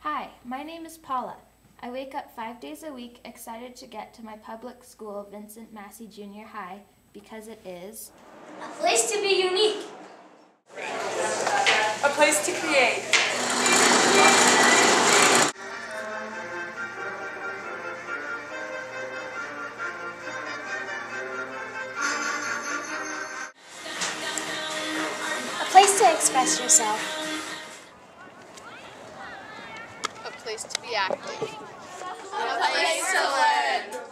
Hi, my name is Paula. I wake up 5 days a week excited to get to my public school, Vincent Massey Junior High, because it is a place to be unique, a place to create, a place to express yourself, a place to be active, a place to learn,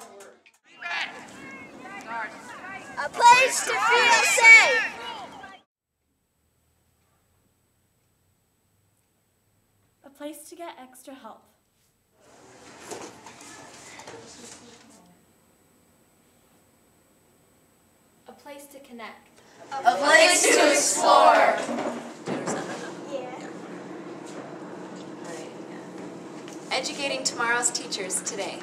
a place to feel safe, a place to get extra help, a place to connect, a place to explore. educating tomorrow's teachers today.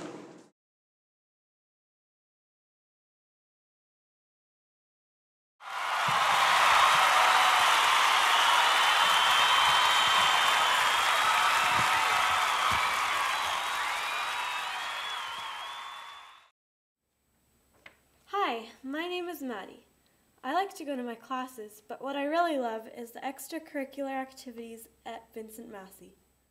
Hi, my name is Maddie. I like to go to my classes, but what I really love is the extracurricular activities at Vincent Massey.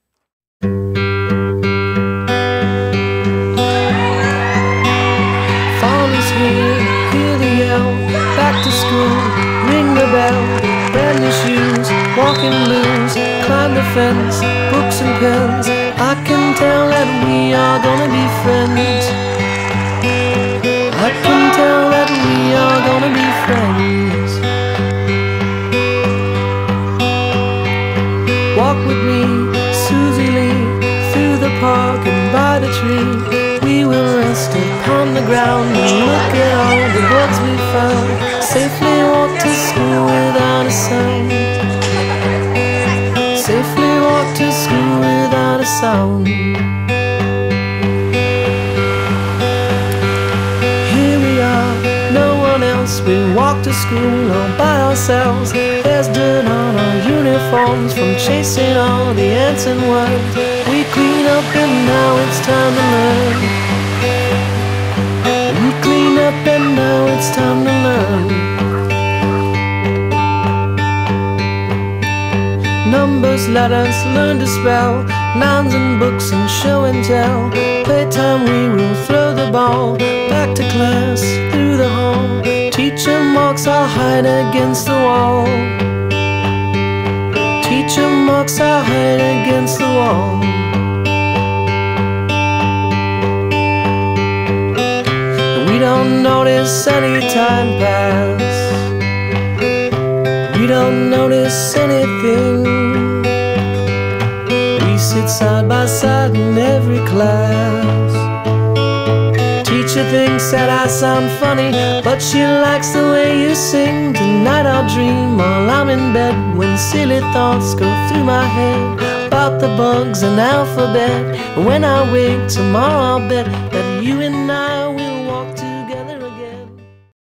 Fall is here, hear the yell, back to school, ring the bell, brand new shoes, walking blues, climb the fence, books and pens, I can tell that we are gonna be friends. I can tell that we are gonna be friends. Walk with me, Susie Lee, through the park and by the tree. We will rest upon the ground and look at all the books we found. Safely walk to school without a sound. Safely walk to school without a sound. We walk to school all by ourselves. There's dirt on our uniforms from chasing all the ants and worms. We clean up and now it's time to learn. We clean up and now it's time to learn. Numbers, letters, learn to spell, nouns and books and show and tell. Playtime we will throw the ball, back to class, through the hall. Teacher marks our hide against the wall. Teacher marks our hide against the wall. We don't notice any time pass. We don't notice anything. We sit side by side in every class. Teacher thinks that I sound funny, but she likes the way you sing. Tonight I'll dream while I'm in bed, when silly thoughts go through my head about the bugs and alphabet. And when I wake tomorrow I'll bet